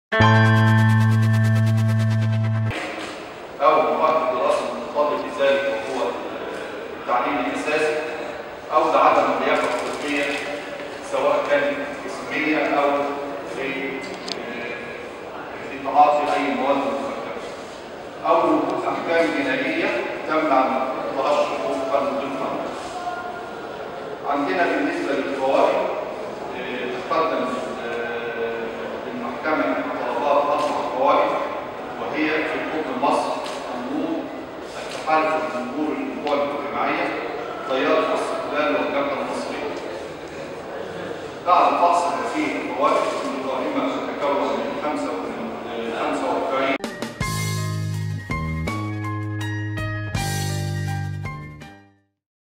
أو مراحل الدراسة المتطلب لذلك وهو التعليم الأساسي، أو لعدم اللياقة الطبية سواء كانت جسمية أو في تعاطي أي مواد مخدرة، أو أحكام جنائية تمنع الترشح وفقا للقانون. عندنا بالنسبة للفوائد تقدم للمحكمة طلبات 4 فوائد، وهي في حكم مصر النور، التحالف الجمهوري للقوى المجتمعية، تيار الاستقلال والجبهة المصرية. بعد فحص هذه الفوائد